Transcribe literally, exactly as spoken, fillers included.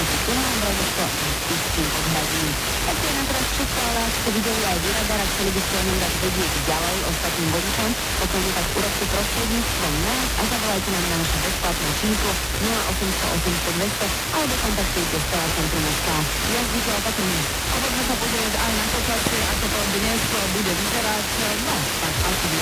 medzi tunelom Brodovsko a Spišským podhradím. Tak je na teraz všetko, ale ak ste videli aj vy radar a chceli by ste o ňom dať vedieť ďalej ostatným vodičom, potom tak urobte prostredníctvom nás a zavolajte nám na naše bezplatné číslo nula osem nula osem dvesto alebo kontaktujte Stellar Centrum es ká. Jazdíte opatrne. A poďme sa pozrieť aj na počasie, ako to dnes bude vyzerať. No, tak asi